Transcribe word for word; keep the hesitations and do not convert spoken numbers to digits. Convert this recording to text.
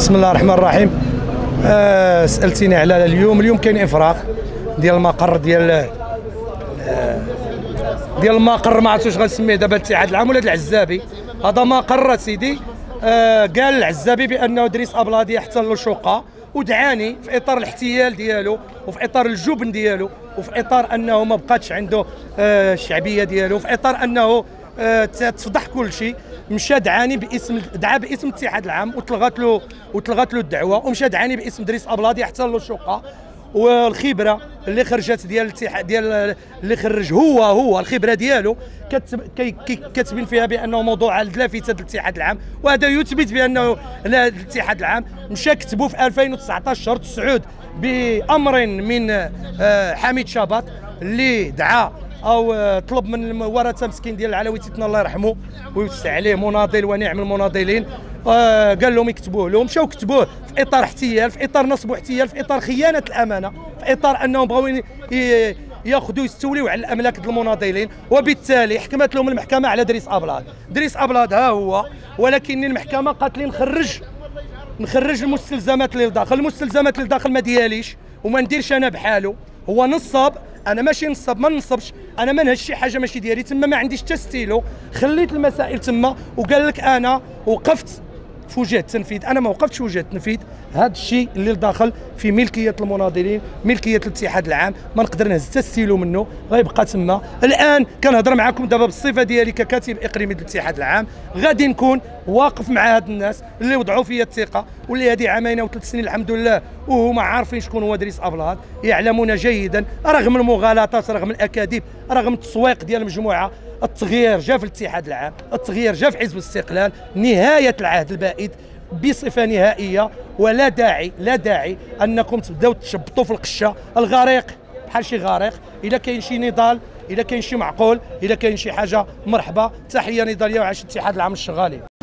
بسم الله الرحمن الرحيم. أه سالتيني على اليوم اليوم كاين افراغ ديال المقر ديال أه ديال المقر، ما عرفتش واش غنسميه دابا الاتحاد العام ولا العزابي. هذا مقر سيدي. أه قال العزابي بانه دريس ابلاضي احتل له شقه ودعاني في اطار الاحتيال ديالو وفي اطار الجبن ديالو وفي اطار انه ما بقاتش عنده أه الشعبيه ديالو، في اطار انه أه تفضح كل شيء. مشى دعاني باسم دعا باسم الاتحاد العام وتلغات له وتلغات له الدعوه، ومشى دعاني باسم دريس ابلاضي حتى له الشقه. والخبره اللي خرجت ديال الاتحاد ديال اللي خرج هو هو الخبره ديالو كتبين فيها بانه موضوع الافته الاتحاد العام، وهذا يثبت بانه الاتحاد العام مشى كتبوا في ألفين وتسعطاش شهر تسعود بامر من حميد شاباط اللي دعا او طلب من الورثه مسكين ديال العلويتيتنا الله يرحمه ويوسع عليه مناضل ونعم المناضلين. آه قال لهم يكتبوه له، مشاو كتبوه في اطار احتيال، في اطار نصب واحتيال، في اطار خيانه الامانه، في اطار انهم بغاو ياخذوا يستوليوا على الاملاك ديال المناضلين. وبالتالي حكمت لهم المحكمه على دريس ابلاض. دريس ابلاض ها هو، ولكن المحكمه قالت لي نخرج نخرج المستلزمات اللي لداخل. المستلزمات اللي داخل ما دياليش وما نديرش انا بحالو. هو نصب، انا ماشي نصب، ما نصبش، انا ما نهزش شي حاجه ماشي ديالي تما، ما عنديش حتى ستيلو. خليت المسائل تما وقال لك انا وقفت في وجه التنفيذ. انا ما وقفتش في وجه التنفيذ. هذا الشيء اللي داخل في ملكيه المناضلين، ملكيه الاتحاد العام، ما نقدر نهز حتى ستيلو منه، غيبقى تما. الان كنهضر معكم دابا بالصفه ديالي ككاتب اقليمي للاتحاد العام، غادي نكون واقف مع هاد الناس اللي وضعوا فيا الثقه، واللي هذه عامين وثلاث سنين الحمد لله وهما عارفين شكون هو دريس ابلاض، يعلمون جيدا رغم المغالطات، رغم الاكاذيب، رغم التسويق ديال المجموعه. التغيير جا في الاتحاد العام، التغيير جا في حزب الاستقلال، نهايه العهد البائد بصفه نهائيه. ولا داعي لا داعي انكم تبداو تشبطوا في القشه. الغريق بحال شي غريق، اذا كاين شي نضال، اذا كاين شي معقول، اذا كاين شي حاجه مرحبا. تحيه نضاليه وعاش الاتحاد العام الشغالي.